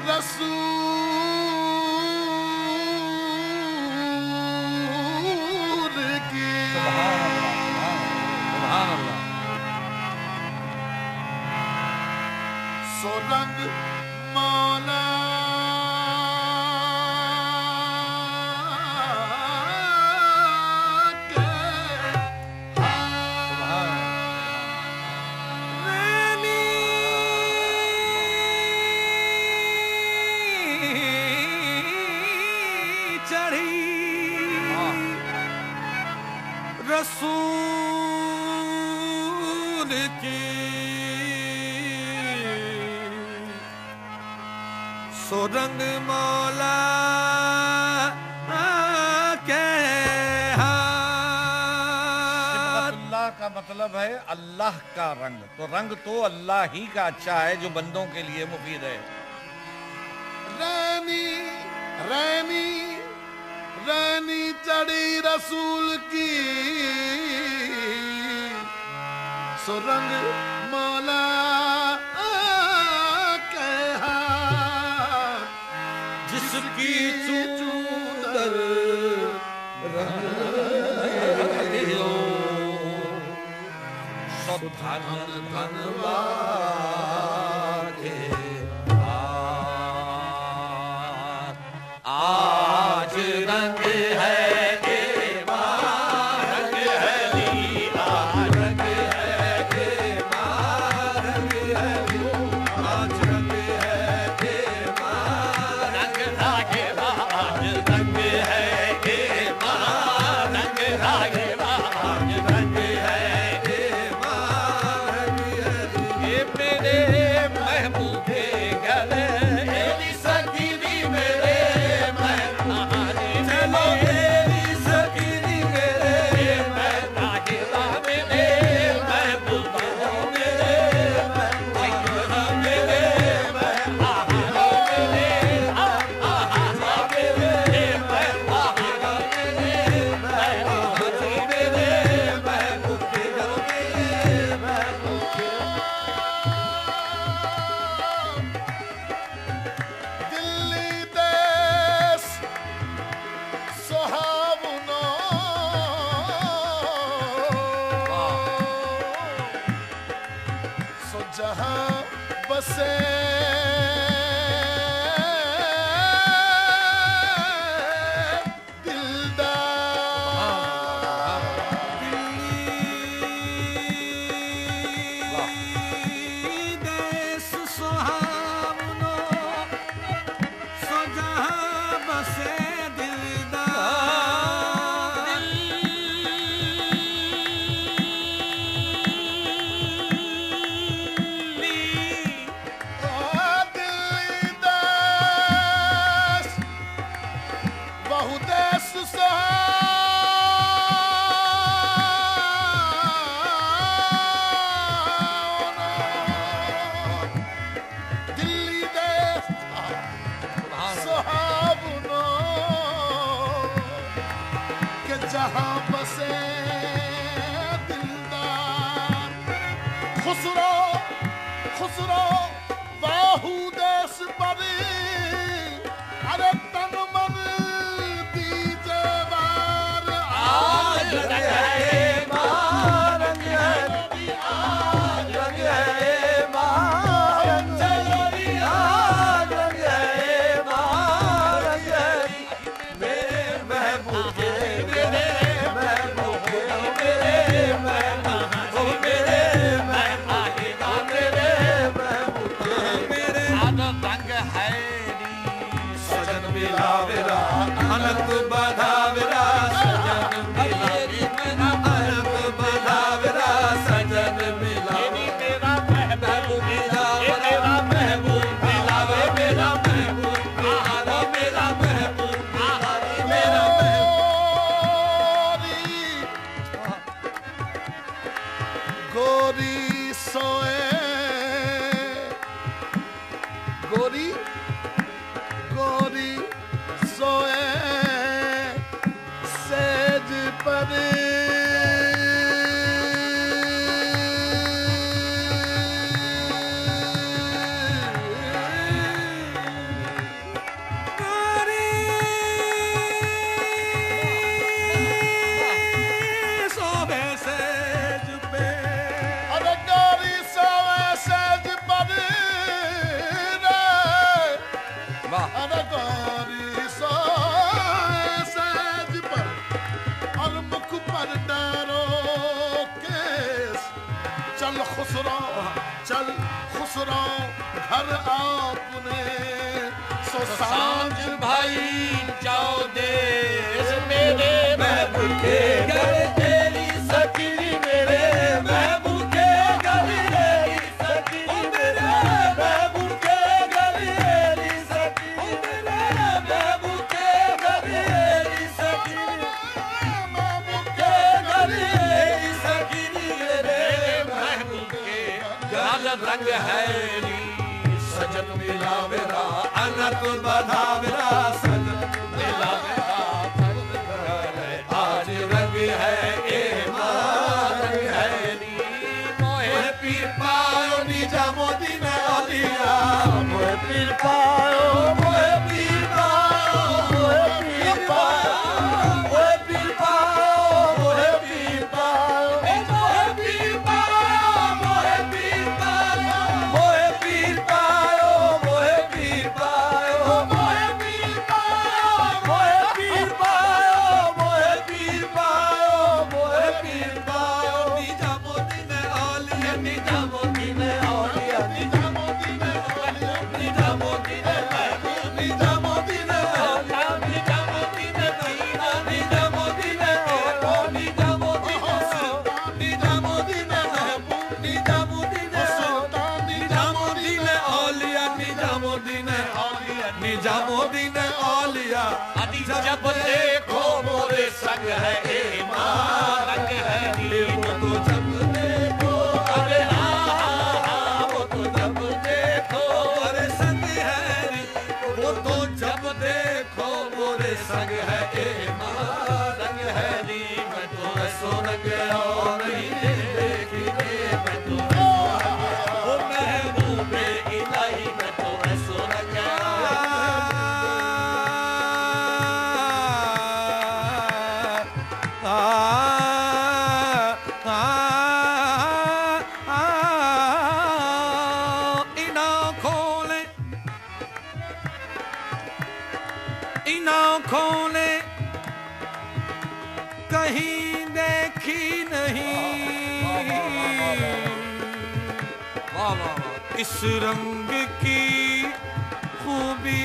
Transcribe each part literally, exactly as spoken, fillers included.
रसूल की। सुभान अल्लाह। सो रंग मौला रसूल की सुरंग मौला के अल्लाह का मतलब है अल्लाह का रंग। तो रंग तो अल्लाह ही का अच्छा है जो बंदों के लिए मुफीद है। रैनी रैनी रैनी चढ़ी रसूल की सुरंग मौला कहा जिसकी चूदर सब धन धनवा आज रंग है के मां रंग है लीला रंग है के मां रंग है आज रंग है के मां रंग लागे आज रंग है के मां रंग लागे आज रंग है के मां रंग है ये मेरे महबूब के गले मेरी सकीनी मेरे जहां बसे जहां बसे दिलदार खुसरो खुसरो बाहू देश पर अरे तन मन दीजे बार आज रंग है मां रंग है आज रंग है मां रंग है आज रंग है मां रंग है मेरे महबूब के अलग बधावरा सजन मिला अलग बधावरा सजन मिला तेरा महबूब मिला तेरा महबूब मिला मेरा महबूब मिला मेरा महबूब मेरा गोरी सोए गोरी गोरी सोए कर आपने सो सांझ भाई जाओ देश मेरे महबूब के घर तेरी सकरी मेरे महबूब के घर तेरी सकरी मेरे महबूब के घर तेरी सकरी मेरे महबूब के घर तेरी सकरी महबूब के घर तेरी सकरी मेरे महबूब के घर रंग है सजन मिला मेरा अनक बधावेरा सजन मिला मेरा आज रंग है ए रंग है नी मोहे पीर पायो निजा मोदी ने ओलिया मोहे पीर पायो मोहे पीर पायो मोहे पीर पायो मोहे पीर पायो मोहे पीर पायो मोहे पीर पायो मोहे पीर पायो मोहे पीर पायो मोहे पीर पायो मोहे पीर पायो मोहे पीर पायो मोहे पीर पायो मोहे पीर पायो निजा मोदी ने ओलिया निजा मोदी ने ओलिया निजा मोदी ने ओलिया निजा मोदी ने निजा मोदी ने ओलिया निजा मोदी ने निजा निजा मोदी ने ओ निजा मोदी ने निजा मोदी ने निजा मोदी ने निजा मोदी ने ओलिया निजा मोदी ने ओलिया निजा मोदी ने ओलिया जब देखो मोरे संग है ए मां रंग है नी वो तो जब देखो अरे हाँ वो तो जब देखो मोरे संग है नी वो तो जब देखो मोरे संग है ए मां रंग है नी मैं तो ऐसो रंग और नहीं देखी रे मैं तो ओ महबूबे इलाही मैं तो ऐसो रंग खोले कहीं देखी नहीं वाह वाह इस रंग की खूबी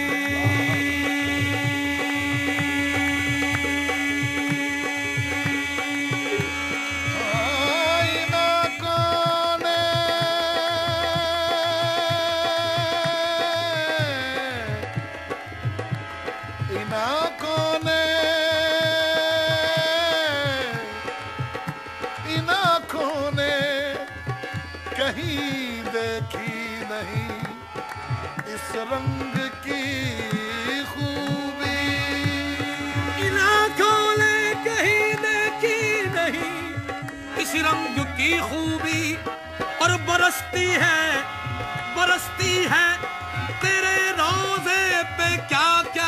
कहीं देखी नहीं इस रंग की खूबी इन आँखों ने कहीं देखी नहीं इस रंग की खूबी और बरसती है बरसती है तेरे रोज़े पे क्या क्या